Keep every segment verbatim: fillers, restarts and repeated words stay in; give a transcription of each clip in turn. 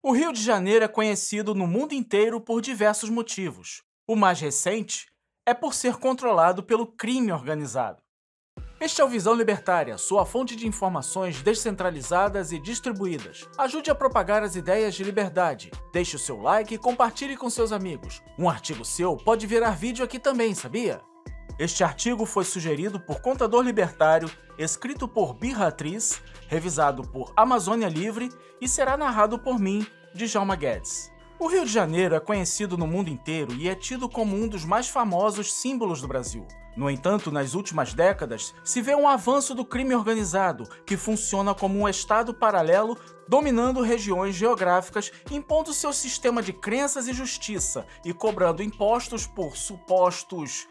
O Rio de Janeiro é conhecido no mundo inteiro por diversos motivos. O mais recente é por ser controlado pelo crime organizado. Este é o Visão Libertária, sua fonte de informações descentralizadas e distribuídas. Ajude a propagar as ideias de liberdade. Deixe o seu like e compartilhe com seus amigos. Um artigo seu pode virar vídeo aqui também, sabia? Este artigo foi sugerido por Contador Libertário, escrito por Birratriz, revisado por Amazônia Livre e será narrado por mim, Djalma Guedes. O Rio de Janeiro é conhecido no mundo inteiro e é tido como um dos mais famosos símbolos do Brasil. No entanto, nas últimas décadas, se vê um avanço do crime organizado, que funciona como um estado paralelo, dominando regiões geográficas, impondo seu sistema de crenças e justiça e cobrando impostos por supostos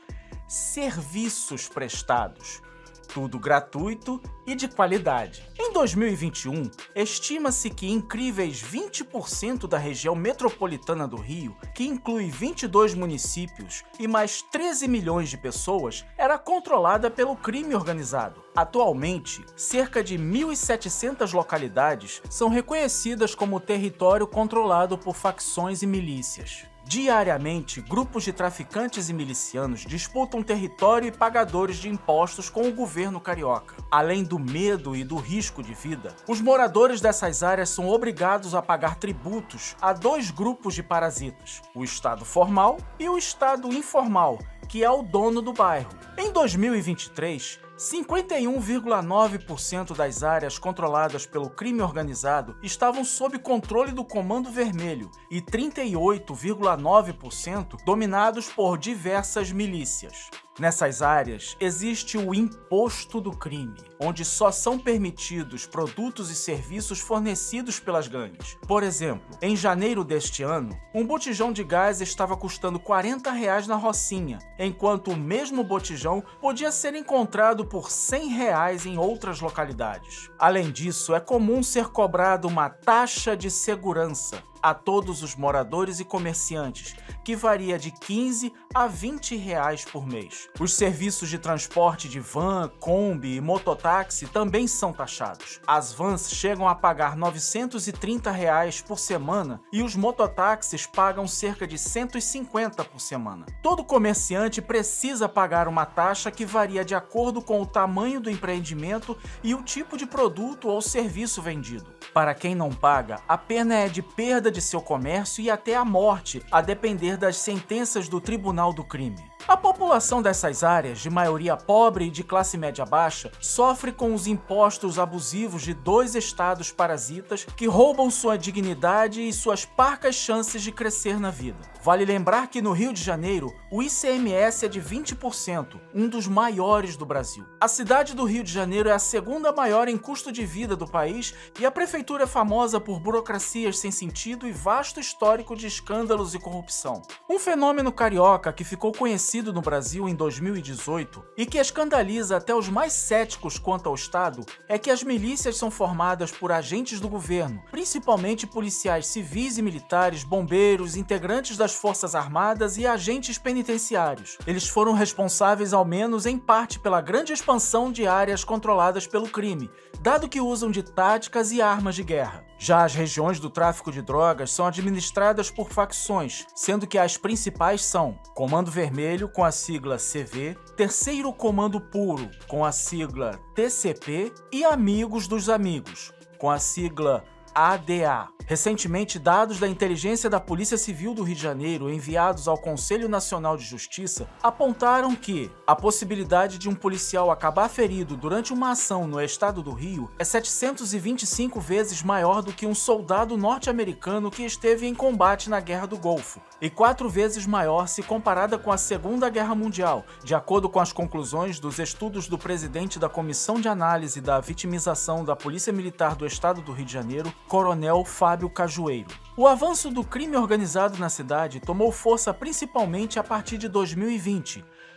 serviços prestados. Tudo gratuito e de qualidade. Em dois mil e vinte e um, estima-se que incríveis vinte por cento da região metropolitana do Rio, que inclui vinte e dois municípios e mais treze milhões de pessoas, era controlada pelo crime organizado. Atualmente, cerca de mil e setecentas localidades são reconhecidas como território controlado por facções e milícias. Diariamente, grupos de traficantes e milicianos disputam território e pagadores de impostos com o governo carioca. Além do medo e do risco de vida, os moradores dessas áreas são obrigados a pagar tributos a dois grupos de parasitas, o Estado formal e o Estado informal, que é o dono do bairro. Em dois mil e vinte e três, cinquenta e um vírgula nove por cento das áreas controladas pelo crime organizado estavam sob controle do Comando Vermelho e trinta e oito vírgula nove por cento dominados por diversas milícias. Nessas áreas, existe o imposto do crime, onde só são permitidos produtos e serviços fornecidos pelas gangues. Por exemplo, em janeiro deste ano, um botijão de gás estava custando quarenta reais na Rocinha, enquanto o mesmo botijão podia ser encontrado por cem reais em outras localidades. Além disso, é comum ser cobrado uma taxa de segurança a todos os moradores e comerciantes, que varia de quinze a vinte reais por mês. Os serviços de transporte de van, Kombi e mototáxi também são taxados. As vans chegam a pagar novecentos e trinta reais por semana e os mototáxis pagam cerca de cento e cinquenta por semana. Todo comerciante precisa pagar uma taxa que varia de acordo com o tamanho do empreendimento e o tipo de produto ou serviço vendido. Para quem não paga, a pena é de perda de seu comércio e até a morte, a depender das sentenças do Tribunal do Crime. A população dessas áreas, de maioria pobre e de classe média baixa, sofre com os impostos abusivos de dois estados parasitas que roubam sua dignidade e suas parcas chances de crescer na vida. Vale lembrar que no Rio de Janeiro, o I C M S é de vinte por cento, um dos maiores do Brasil. A cidade do Rio de Janeiro é a segunda maior em custo de vida do país e a prefeitura é famosa por burocracias sem sentido e vasto histórico de escândalos e corrupção. Um fenômeno carioca que ficou conhecido no Brasil em dois mil e dezoito e que escandaliza até os mais céticos quanto ao Estado é que as milícias são formadas por agentes do governo, principalmente policiais civis e militares, bombeiros, integrantes das Forças Armadas e agentes penitenciários. Eles foram responsáveis, ao menos em parte, pela grande expansão de áreas controladas pelo crime, dado que usam de táticas e armas de guerra. Já as regiões do tráfico de drogas são administradas por facções, sendo que as principais são Comando Vermelho, com a sigla C V, Terceiro Comando Puro, com a sigla T C P, e Amigos dos Amigos, com a sigla A D A. Recentemente, dados da inteligência da Polícia Civil do Rio de Janeiro, enviados ao Conselho Nacional de Justiça, apontaram que a possibilidade de um policial acabar ferido durante uma ação no estado do Rio é setecentos e vinte e cinco vezes maior do que um soldado norte-americano que esteve em combate na Guerra do Golfo, e quatro vezes maior se comparada com a Segunda Guerra Mundial, de acordo com as conclusões dos estudos do presidente da Comissão de Análise da Vitimização da Polícia Militar do Estado do Rio de Janeiro, Coronel Fábio Cajueiro. O avanço do crime organizado na cidade tomou força principalmente a partir de dois mil e vinte,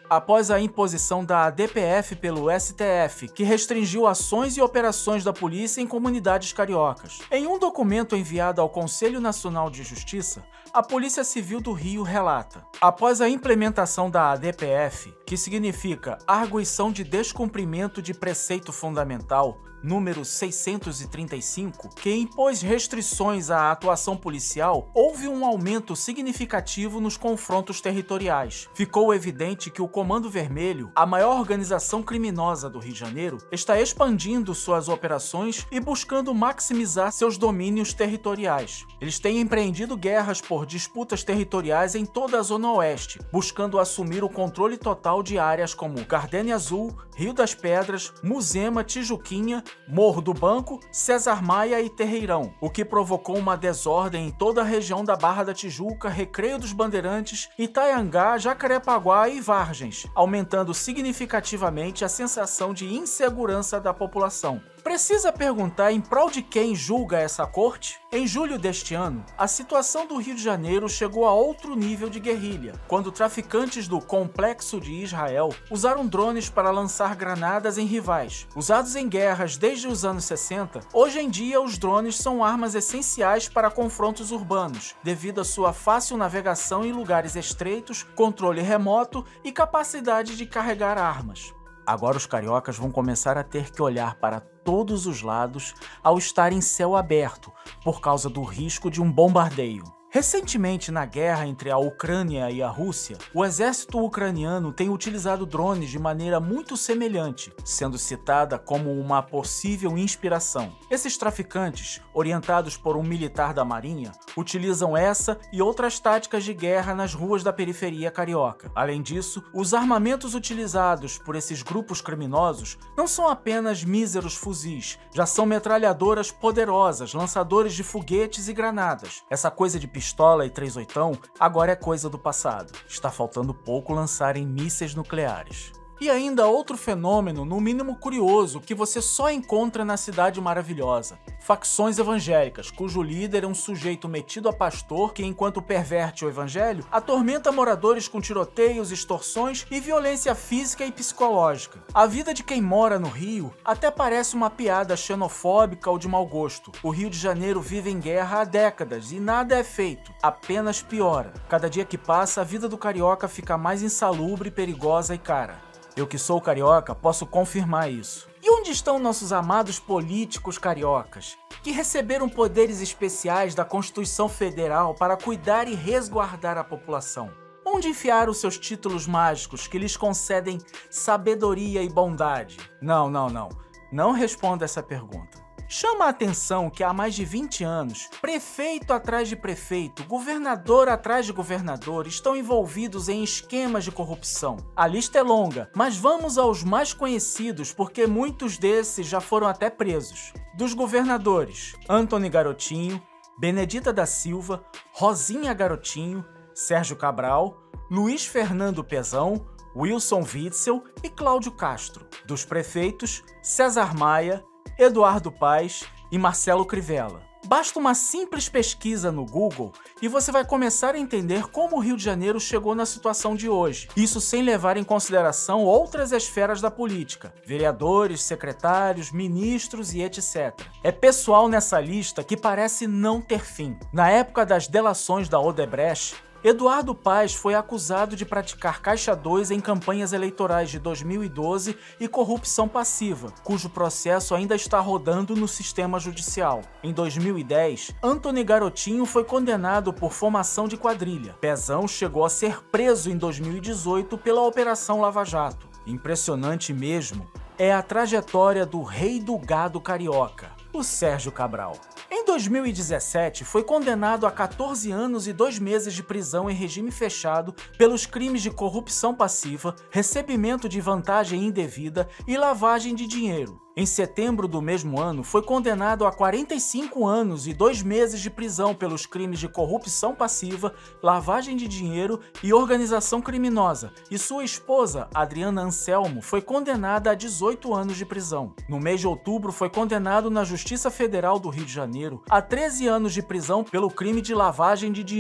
após a imposição da A D P F pelo S T F, que restringiu ações e operações da polícia em comunidades cariocas. Em um documento enviado ao Conselho Nacional de Justiça, a Polícia Civil do Rio relata: após a implementação da A D P F, que significa Arguição de Descumprimento de Preceito Fundamental, número seiscentos e trinta e cinco, que impôs restrições à atuação policial, houve um aumento significativo nos confrontos territoriais. Ficou evidente que o Comando Vermelho, a maior organização criminosa do Rio de Janeiro, está expandindo suas operações e buscando maximizar seus domínios territoriais. Eles têm empreendido guerras por disputas territoriais em toda a Zona Oeste, buscando assumir o controle total de áreas como Gardenia Azul, Rio das Pedras, Muzema, Tijuquinha, Morro do Banco, César Maia e Terreirão, o que provocou uma desordem em toda a região da Barra da Tijuca, Recreio dos Bandeirantes, Itaiangá, Jacarepaguá e Vargens, aumentando significativamente a sensação de insegurança da população. Precisa perguntar em prol de quem julga essa corte? Em julho deste ano, a situação do Rio de Janeiro chegou a outro nível de guerrilha, quando traficantes do Complexo de Israel usaram drones para lançar granadas em rivais. Usados em guerras desde os anos sessenta, hoje em dia os drones são armas essenciais para confrontos urbanos, devido à sua fácil navegação em lugares estreitos, controle remoto e capacidade de carregar armas. Agora os cariocas vão começar a ter que olhar para todos os lados ao estar em céu aberto, por causa do risco de um bombardeio. Recentemente, na guerra entre a Ucrânia e a Rússia, o exército ucraniano tem utilizado drones de maneira muito semelhante, sendo citada como uma possível inspiração. Esses traficantes, orientados por um militar da Marinha, utilizam essa e outras táticas de guerra nas ruas da periferia carioca. Além disso, os armamentos utilizados por esses grupos criminosos não são apenas míseros fuzis, já são metralhadoras poderosas, lançadores de foguetes e granadas. Essa coisa de pistola e três oitão agora é coisa do passado. Está faltando pouco lançarem mísseis nucleares. E ainda outro fenômeno, no mínimo curioso, que você só encontra na Cidade Maravilhosa: facções evangélicas, cujo líder é um sujeito metido a pastor que, enquanto perverte o evangelho, atormenta moradores com tiroteios, extorsões e violência física e psicológica. A vida de quem mora no Rio até parece uma piada xenofóbica ou de mau gosto. O Rio de Janeiro vive em guerra há décadas e nada é feito, apenas piora. Cada dia que passa, a vida do carioca fica mais insalubre, perigosa e cara. Eu que sou carioca posso confirmar isso. E onde estão nossos amados políticos cariocas, que receberam poderes especiais da Constituição Federal para cuidar e resguardar a população? Onde enfiaram seus títulos mágicos que lhes concedem sabedoria e bondade? Não, não, não. Não responda essa pergunta. Chama a atenção que há mais de vinte anos, prefeito atrás de prefeito, governador atrás de governador estão envolvidos em esquemas de corrupção. A lista é longa, mas vamos aos mais conhecidos porque muitos desses já foram até presos. Dos governadores: Antony Garotinho, Benedita da Silva, Rosinha Garotinho, Sérgio Cabral, Luiz Fernando Pezão, Wilson Witzel e Cláudio Castro. Dos prefeitos: César Maia, Eduardo Paes e Marcelo Crivella. Basta uma simples pesquisa no Google e você vai começar a entender como o Rio de Janeiro chegou na situação de hoje. Isso sem levar em consideração outras esferas da política: vereadores, secretários, ministros e etcétera. É pessoal nessa lista que parece não ter fim. Na época das delações da Odebrecht, Eduardo Paes foi acusado de praticar caixa dois em campanhas eleitorais de dois mil e doze e corrupção passiva, cujo processo ainda está rodando no sistema judicial. Em dois mil e dez, Antony Garotinho foi condenado por formação de quadrilha. Pezão chegou a ser preso em dois mil e dezoito pela Operação Lava Jato. Impressionante mesmo é a trajetória do rei do gado carioca, o Sérgio Cabral. Em dois mil e dezessete, foi condenado a quatorze anos e dois meses de prisão em regime fechado pelos crimes de corrupção passiva, recebimento de vantagem indevida e lavagem de dinheiro. Em setembro do mesmo ano, foi condenado a quarenta e cinco anos e dois meses de prisão pelos crimes de corrupção passiva, lavagem de dinheiro e organização criminosa, e sua esposa, Adriana Anselmo, foi condenada a dezoito anos de prisão. No mês de outubro, foi condenado na Justiça Federal do Rio de Janeiro a treze anos de prisão pelo crime de lavagem de dinheiro.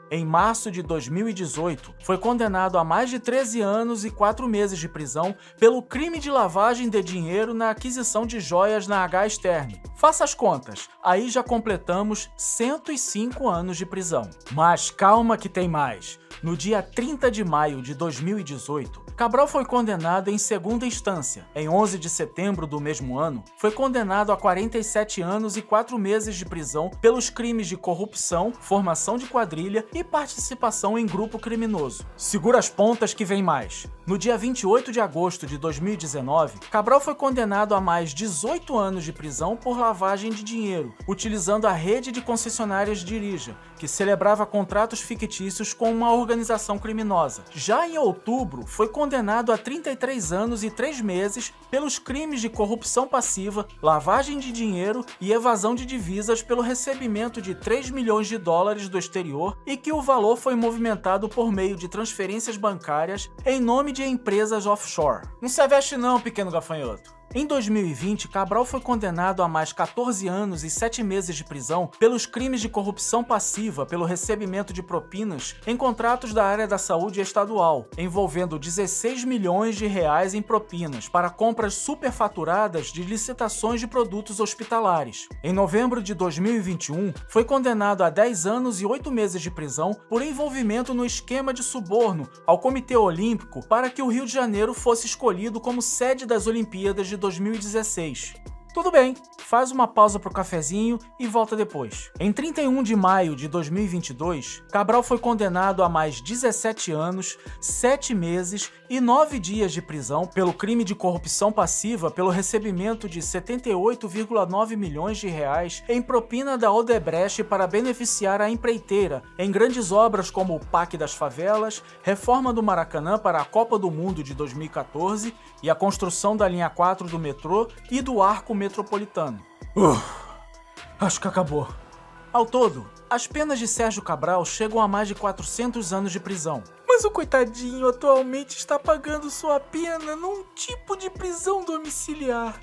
Em março de dois mil e dezoito, foi condenado a mais de treze anos e quatro meses de prisão pelo crime de lavagem de dinheiro na aquisição de joias na H. Stern. Faça as contas, aí já completamos cento e cinco anos de prisão. Mas calma que tem mais. No dia trinta de maio de dois mil e dezoito, Cabral foi condenado em segunda instância. Em onze de setembro do mesmo ano, foi condenado a quarenta e sete anos e quatro meses de prisão pelos crimes de corrupção, formação de quadrilha e participação em grupo criminoso. Segura as pontas que vem mais. No dia vinte e oito de agosto de dois mil e dezenove, Cabral foi condenado a mais dezoito anos de prisão por lavagem de dinheiro, utilizando a rede de concessionárias Dirija, que celebrava contratos fictícios com uma organização criminosa. Já em outubro, foi condenado a trinta e três anos e três meses pelos crimes de corrupção passiva, lavagem de dinheiro e evasão de divisas pelo recebimento de três milhões de dólares do exterior e que o valor foi movimentado por meio de transferências bancárias em nome de empresas offshore. Não se aveste não, pequeno gafanhoto. Em dois mil e vinte, Cabral foi condenado a mais quatorze anos e sete meses de prisão pelos crimes de corrupção passiva pelo recebimento de propinas em contratos da área da saúde estadual, envolvendo dezesseis milhões de reais em propinas para compras superfaturadas de licitações de produtos hospitalares. Em novembro de dois mil e vinte e um, foi condenado a dez anos e oito meses de prisão por envolvimento no esquema de suborno ao Comitê Olímpico para que o Rio de Janeiro fosse escolhido como sede das Olimpíadas de dois mil e dezesseis. Tudo bem, faz uma pausa pro cafezinho e volta depois. Em trinta e um de maio de dois mil e vinte e dois, Cabral foi condenado a mais dezessete anos, sete meses e nove dias de prisão pelo crime de corrupção passiva pelo recebimento de setenta e oito vírgula nove milhões de reais em propina da Odebrecht para beneficiar a empreiteira em grandes obras como o Parque das Favelas, reforma do Maracanã para a Copa do Mundo de dois mil e quatorze e a construção da linha quatro do metrô e do arco metropolitano. Uh, acho que acabou. Ao todo, as penas de Sérgio Cabral chegam a mais de quatrocentos anos de prisão. Mas o coitadinho atualmente está pagando sua pena num tipo de prisão domiciliar.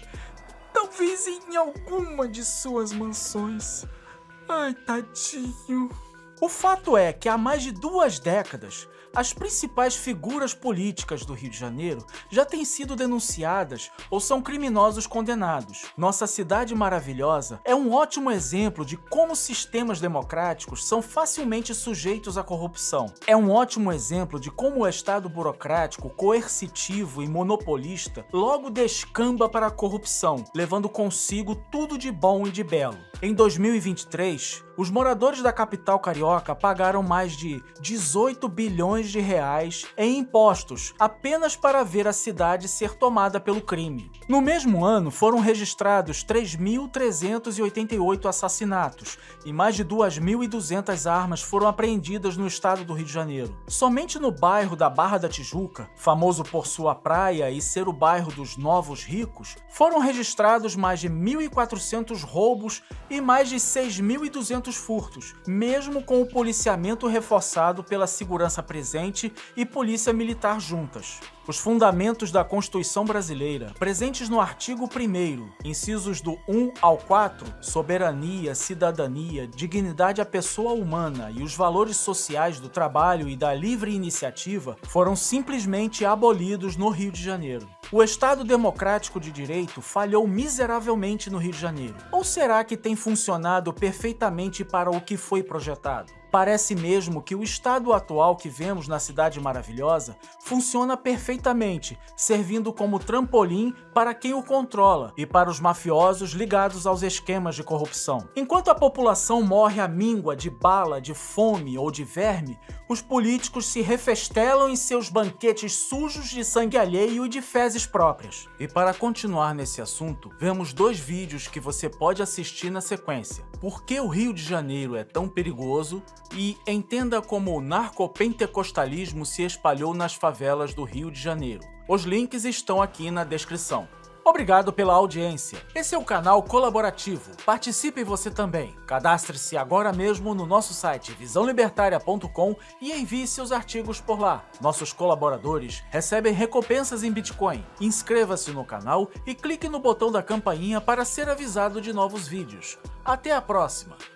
Talvez em alguma de suas mansões. Ai, tadinho. O fato é que há mais de duas décadas, as principais figuras políticas do Rio de Janeiro já têm sido denunciadas ou são criminosos condenados. Nossa cidade maravilhosa é um ótimo exemplo de como sistemas democráticos são facilmente sujeitos à corrupção. É um ótimo exemplo de como o Estado burocrático, coercitivo e monopolista logo descamba para a corrupção, levando consigo tudo de bom e de belo. Em dois mil e vinte e três, os moradores da capital carioca pagaram mais de dezoito bilhões de reais em impostos apenas para ver a cidade ser tomada pelo crime. No mesmo ano, foram registrados três mil trezentos e oitenta e oito assassinatos e mais de duas mil e duzentas armas foram apreendidas no estado do Rio de Janeiro. Somente no bairro da Barra da Tijuca, famoso por sua praia e ser o bairro dos novos ricos, foram registrados mais de mil e quatrocentos roubos e mais de seis mil e duzentos furtos, mesmo com o policiamento reforçado pela segurança presente e polícia militar juntas. Os fundamentos da Constituição Brasileira, presentes no artigo primeiro, incisos do um ao quatro, soberania, cidadania, dignidade à pessoa humana e os valores sociais do trabalho e da livre iniciativa, foram simplesmente abolidos no Rio de Janeiro. O Estado democrático de direito falhou miseravelmente no Rio de Janeiro. Ou será que tem funcionado perfeitamente para o que foi projetado? Parece mesmo que o estado atual que vemos na Cidade Maravilhosa funciona perfeitamente, servindo como trampolim para quem o controla e para os mafiosos ligados aos esquemas de corrupção. Enquanto a população morre à míngua de bala, de fome ou de verme, os políticos se refestelam em seus banquetes sujos de sangue alheio e de fezes próprias. E para continuar nesse assunto, vemos dois vídeos que você pode assistir na sequência. Por que o Rio de Janeiro é tão perigoso? E entenda como o narcopentecostalismo se espalhou nas favelas do Rio de Janeiro. Os links estão aqui na descrição. Obrigado pela audiência. Esse é o canal colaborativo. Participe você também. Cadastre-se agora mesmo no nosso site visão libertária ponto com e envie seus artigos por lá. Nossos colaboradores recebem recompensas em Bitcoin. Inscreva-se no canal e clique no botão da campainha para ser avisado de novos vídeos. Até a próxima!